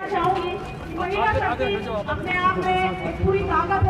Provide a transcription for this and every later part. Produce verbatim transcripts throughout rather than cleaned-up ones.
चाहूंगी महिला शक्ति अपने आप में एक पूरी ताकत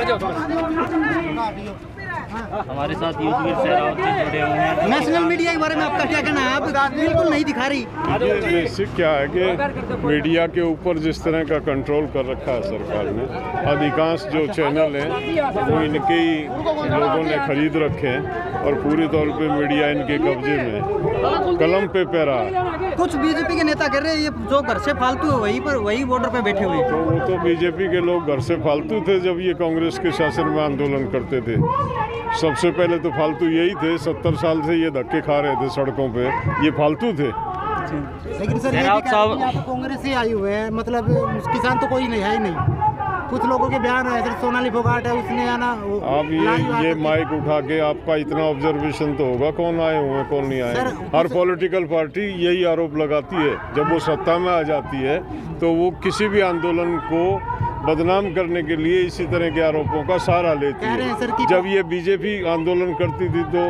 है। हमारे साथ युद्धवीर सहरावत जी जुड़े हुए हैं। नेशनल मीडिया के बारे में आपका क्या कहना है? आप बिल्कुल नहीं दिखा रही। ये बेसिक क्या है कि मीडिया के ऊपर जिस तरह का कंट्रोल कर रखा है सरकार ने, अधिकांश जो चैनल हैं वो इनके ही लोगों ने खरीद रखे हैं और पूरी तौर पे मीडिया इनके कब्जे में, कलम पे पैरा है। कुछ बीजेपी के नेता कह रहे हैं ये जो घर से फालतू है वहीं पर वही बॉर्डर पे बैठे हुए। तो वो तो बीजेपी के लोग घर से फालतू थे जब ये कांग्रेस के शासन में आंदोलन करते थे। सबसे पहले तो फालतू यही थे, सत्तर साल से ये धक्के खा रहे थे सड़कों पे, ये फालतू थे। लेकिन सर ये भी कह रहे हैं यहाँ तो कांग्रेस ही आई हुए हैं, मतलब किसान तो कोई नहीं है ही नहीं। कुछ लोगों के बयान है, सिर्फ सोनाली फोगाट है उसने आना। आप ये ये माइक उठा के आपका इतना ऑब्जर्वेशन तो होगा कौन आए हुए हैं कौन नहीं आए। हर पॉलिटिकल पार्टी यही आरोप लगाती है जब वो सत्ता में आ जाती है, तो वो किसी भी आंदोलन को बदनाम करने के लिए इसी तरह के आरोपों का सहारा लेती है। जब ये बीजेपी आंदोलन करती थी तो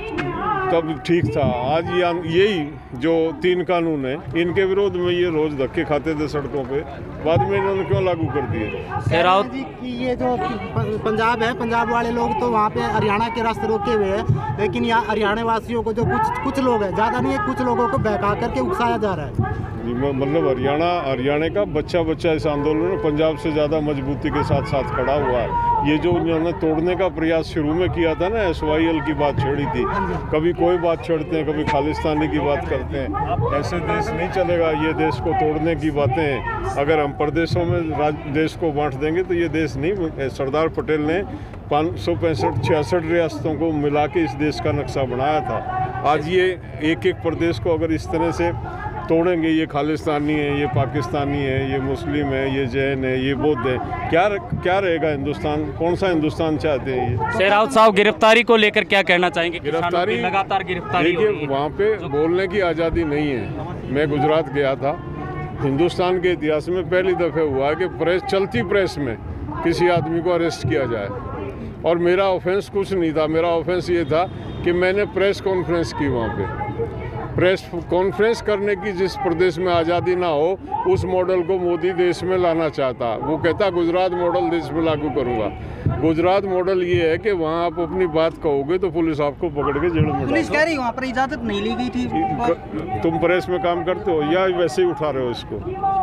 तब ठीक था। आज ये यही जो तीन कानून है इनके विरोध में ये रोज धक्के खाते थे सड़कों पे, बाद में इन्होंने क्यों लागू कर दिए? सहरावत जी की ये जो पंजाब है, पंजाब वाले लोग तो वहाँ पे हरियाणा के रास्ते रोके हुए हैं, लेकिन यहाँ हरियाणा वासियों को जो कुछ कुछ लोग हैं, ज़्यादा नहीं है, कुछ लोगों को बहका करके उकसाया जा रहा है। मतलब हरियाणा हरियाणा का बच्चा बच्चा इस आंदोलन में पंजाब से ज़्यादा मजबूती के साथ साथ खड़ा हुआ है। ये जो उन्होंने तोड़ने का प्रयास शुरू में किया था ना, एस वाई एल की बात छेड़ी थी, कभी कोई बात छेड़ते हैं, कभी खालिस्तानी की बात करते हैं। ऐसे देश नहीं चलेगा, ये देश को तोड़ने की बातें हैं। अगर हम प्रदेशों में देश को बांट देंगे तो ये देश नहीं। सरदार पटेल ने पाँच सौ पैंसठ छियासठ रियासतों को मिला के इस देश का नक्शा बनाया था। आज ये एक एक प्रदेश को अगर इस तरह से तोड़ेंगे, ये खालिस्तानी है, ये पाकिस्तानी है, ये मुस्लिम है, ये जैन है, ये बौद्ध है, क्या क्या रहेगा हिंदुस्तान? कौन सा हिंदुस्तान चाहते हैं ये? सहरावत साहब गिरफ्तारी को लेकर क्या कहना चाहेंगे? गिरफ्तारी लगातार गिरफ्तारी देखिए, वहाँ पे बोलने की आज़ादी नहीं है। मैं गुजरात गया था, हिंदुस्तान के इतिहास में पहली दफ़े हुआ है कि प्रेस चलती प्रेस में किसी आदमी को अरेस्ट किया जाए, और मेरा ऑफेंस कुछ नहीं था। मेरा ऑफेंस ये था कि मैंने प्रेस कॉन्फ्रेंस की वहाँ पे। प्रेस कॉन्फ्रेंस करने की जिस प्रदेश में आज़ादी ना हो, उस मॉडल को मोदी देश में लाना चाहता। वो कहता गुजरात मॉडल देश में लागू करूँगा। गुजरात मॉडल ये है कि वहाँ आप अपनी बात कहोगे तो पुलिस आपको पकड़ के जेल में। पुलिस कह रही वहाँ पर इजाज़त नहीं ली गई थी। तुम प्रेस में काम करते हो या वैसे ही उठा रहे हो इसको?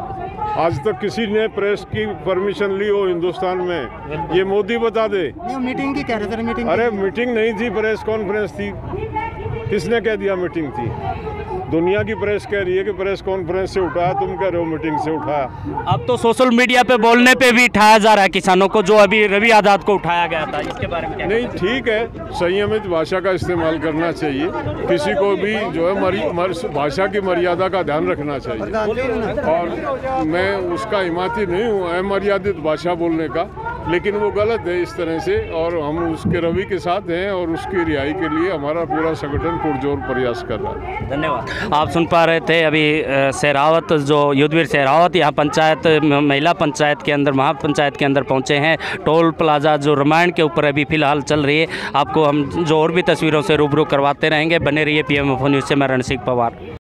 आज तक किसी ने प्रेस की परमिशन ली हो हिंदुस्तान में? ये मोदी बता दे। मीटिंग की कह रहे थे। मीटिंग अरे मीटिंग नहीं थी, प्रेस कॉन्फ्रेंस थी। किसने कह दिया मीटिंग थी? दुनिया की प्रेस कह रही है कि प्रेस कॉन्फ्रेंस से उठाया, तुम कह रहे हो मीटिंग से उठाया। अब तो सोशल मीडिया पे बोलने पे भी उठाया जा रहा है किसानों को, जो अभी रवि आजाद को उठाया गया था, इसके बारे में क्या? नहीं, ठीक है, संयमित भाषा का इस्तेमाल करना चाहिए। किसी को भी जो है मरी, मर, भाषा की मर्यादा का ध्यान रखना चाहिए, और मैं उसका हिमायती नहीं हूँ अमर्यादित भाषा बोलने का, लेकिन वो गलत है इस तरह से, और हम उसके रवि के साथ हैं और उसकी रिहाई के लिए हमारा पूरा संगठन पुरजोर प्रयास कर रहा है। धन्यवाद। आप सुन पा रहे थे अभी सहरावत, जो युद्धवीर सहरावत यहाँ पंचायत महिला पंचायत के अंदर, महापंचायत के अंदर पहुँचे हैं। टोल प्लाजा जो रामायण के ऊपर अभी फिलहाल चल रही है, आपको हम जो और भी तस्वीरों से रूबरू करवाते रहेंगे। बने रहिए P M F O news से। मैं रणसिंह पवार।